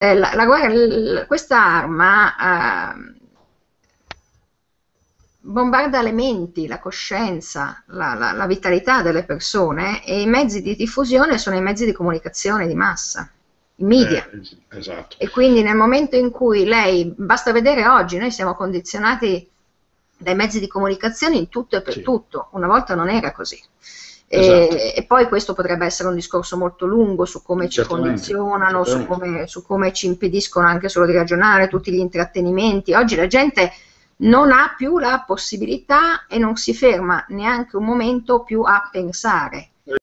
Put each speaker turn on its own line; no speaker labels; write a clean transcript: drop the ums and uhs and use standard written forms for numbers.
questa arma bombarda le menti, la coscienza, la vitalità delle persone, e i mezzi di diffusione sono i mezzi di comunicazione di massa, i media.
Esatto.
E quindi nel momento in cui basta vedere oggi, noi siamo condizionati dai mezzi di comunicazione in tutto e per tutto, una volta non era così.
Esatto.
E poi questo potrebbe essere un discorso molto lungo su come ci condizionano, su come ci impediscono anche solo di ragionare, tutti gli intrattenimenti. Oggi la gente non ha più la possibilità e non si ferma neanche un momento più a pensare.